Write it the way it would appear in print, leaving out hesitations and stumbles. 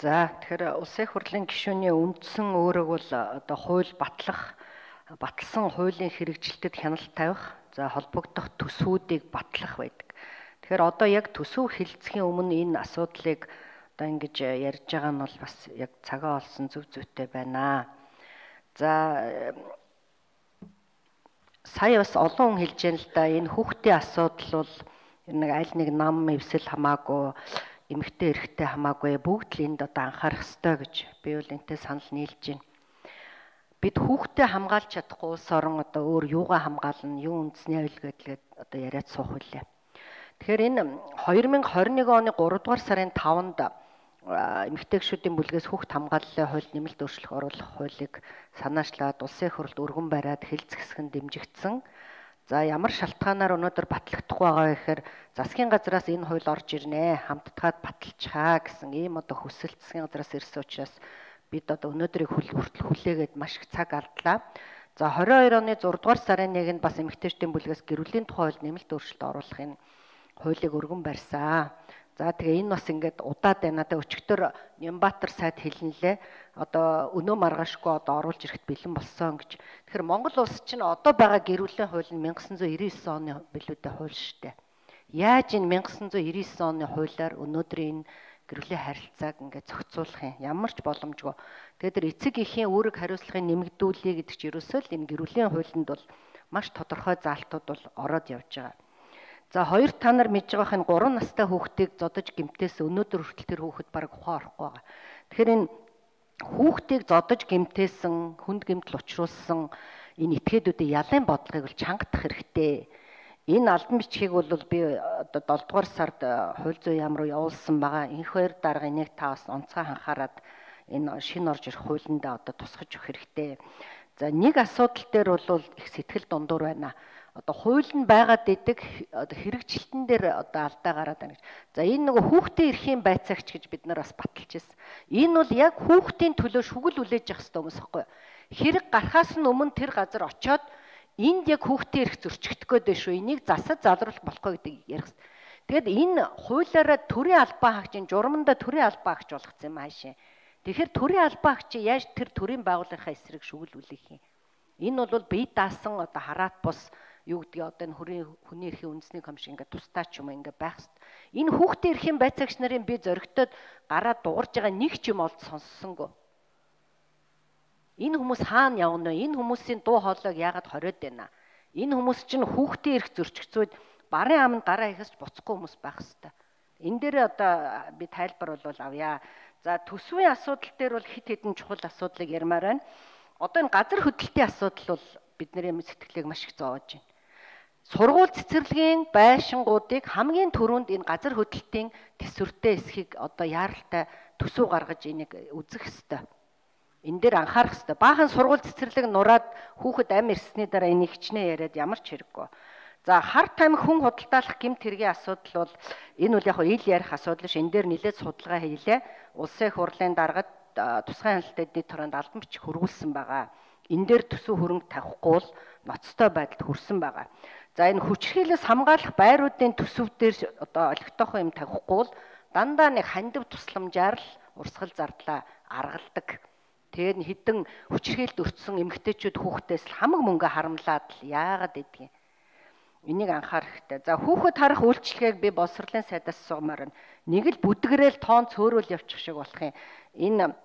За тэгэхээр улсын их хурлын гишүүний үндсэн үүрэг бол одоо хууль батлсан хуулийн хэрэгжилтэд хяналт тавих, за холбогдох төсвүүдийг батлах байдаг. Тэгэхээр одоо яг төсөв хэлцэхийн өмнө энэ асуудлыг одоо ингэж ярьж байгаа нь бол бас яг цагаа олсон зөв зүйтэй байна. За сая бас олон хүн хэлж байна л да, энэ хүүхдийн асуудал бол нэг аль нэг нам эвсэл хамаагүй, эмэгтэй эрэгтэй хамаагүй бүгд л энд одоо анхаарах ёстой гэж би бол энтэй санал нийлж байна. Бид хүүхдээ хамгаалж чадахгүй улс орон одоо өөр юугаа хамгаална, юу үндэсний аюулгүй гэдгээд одоо яриад суух үлээ. Тэгэхээр энэ 2021 оны 3 дугаар сарын 5-нд эмэгтэй гишүүдийн бүлгээс хүүхд хамгааллын хуульд нэмэлт өөрчлөлт оруулах хуулийг санаачлаад улсын их хурлд өргөн бариад хэлцгэсгэн дэмжигдсэн. За ямар шалтгаанаар өнөөдөр батлагдахгүй байгаа вэ гэхээр засгийн газраас энэ хууль орж ирнэ, хамтдаад баталчихаа гэсэн ийм одоо хүсэлт засгийн газраас ирсэн учраас бид одоо өнөөдрийг хүртэл хүлээгээд маш их цаг алдлаа. За 22 оны 6 дугаар сарын 1-нд бас эмэгтэйчдийн бүлгээс гэрүүлийн тухай хууль нэмэлт өөрчлөлт оруулахын хуулийг өргөн барьсан. За тэгээ энэ бас ингээд удаад байна. Надад өчигдөр Нямбатар сайд хэлнэлээ. Одоо өнөө маргаашгүй одоо оруулж ирэхэд бэлэн болсон гэж. Тэгэхээр Монгол улс чинь одоо байгаа гэрүүлийн хууль нь 1999 оны билүүтэй хууль шүү дээ. Яаж энэ 1999 оны хуулиар өнөөдрийн гэрүүлийн харилцааг ингээд зохицуулах юм? Ямар ч боломжгүй. Тэгээд тэр эцэг эхийн үүрэг хариуцлагыг нэмэгдүүлэе гэдэг чинь ерөөсөө л энэ гэрүүлийн хуулинд бол маш тодорхой заалтууд бол ороод явж байгаа. За хоёр та нар мэдж байгаа энэ 3 настай хүүхдийг зодож гэмтээс өнөөдөр хүртэл тэр хүүхэд бараг ухаан орохгүй байгаа. Тэгэхээр энэ хүүхдийг зодож гэмтээсэн, хүнд гэмтэл учруулсан энэ этгээдүүдийн ялын бодлогыг бол чангадах хэрэгтэй. Энэ албан бичгийг бол би одоо 7 дугаар сард хууль зүйн яам руу явуулсан байгаа. Энэхээр дарга энийг та бас онцгой анхаарад энэ шинэ орж ирэх хуулиндаа одоо тусгаж өгөх хэрэгтэй. За нэг асуудал дээр бол их сэтгэл дундуур байна. Одоо хууль нь байгаад идэг одоо хэрэгжилтэн дээр одоо алдаа гараад байна гэж. За энэ нөгөө хүүхдийн эрхийн байцаагч гэж бид нар бас баталж ирсэн. Энэ бол яг хүүхдийн төлөө шүгэл үлээж явах хэрэгтэй хүмүүс байхгүй. Хэрэг гарахаас нь өмнө тэр газар очиод энд яг хүүхдийн эрх зөрчигдөх гээд шүү. Энийг засаж залруулах болохгүй гэдгийг ярих хэрэгтэй. Тэгэд энэ хуулиараа төрийн албан хаагчийн журамдаа төрийн албан хаагч болгоцсон юм аашаа. Тэгэхээр төрийн албан хаагч яаж тэр төрийн байгууллагынхаа эсрэг шүгэл үлээх юм? Энэ бол бие даасан одоо хараат бус юу гэдгийг одоо энэ хүний эрхийн үндэсний комисшн ингээд тусдаа ч юм уу ингээд байх хэрэгтэй. Энэ хүүхдийн эрхийн байцаагч нарын би зөрөгтөд гараад дуурж байгаа нэг ч юм олд сонссонгүй. Энэ хүмүүс хаана явна вэ? Энэ хүмүүсийн дуу хоолойг яагаад хориод байна? Энэ хүмүүс чинь хүүхдийн эрх зөрчигцүүд барын аманд гараа ихэж буцахгүй хүмүүс байх хэрэгтэй. Энэ дээр одоо би тайлбар бол авъя. За төсвийн асуудал дээр бол хит хитэн чухал асуудлыг ярмаар байна. Одоо энэ газар хөдлөлтийн асуудал бол бидний сэтгэлийг маш их зовоож байна. Сургууль цэцэрлэгийн байшингуудыг хамгийн түрүүнд энэ газар хөдлөлтийн төсвөртэй эсхийг одоо яаралтай төсөв гаргаж энийг үзэх ёстой. Энэ дээр анхаарах ёстой. Баахан сургууль цэцэрлэг нураад хүүхэд ам ирсний дараа энийг хичнээн яриад ямар ч хэрэггүй. За хар тамхи хүн худалдаалах гэмт хэргийн асуудал бол энэ бол яг ил ярих асуудал ш. Энэ дээр нэлээд судалгаа хийлээ. Улсын их хурлын даргад тусгай хяналтын эдийн төрөнд албан бичиг хөрвүүлсэн байгаа. Энэ дээр төсөв хөрөнгө тавихгүй бол ноцтой байдалд хүрсэн байгаа. За энэ хүчирхийлээс хамгаалах байруудын төсөв дээр одоо олигтойхон юм тавихгүй бол дандаа нэг хандив тусламжаар л урсгал зардлаа аргалдаг. Тэгээд хэдэн хүчирхийлд өртсөн эмэгтэйчүүд хүүхдээс л хамаг мөнгө харамлаад л яагаад гэдгийг энийг анхаарах хэрэгтэй. За хүүхэд харах үйлчлэгийг би боловсролын сайдаас суумаар нэг л бүдгэрэл тоон цөөрөөл явчих шиг болох юм. Энэ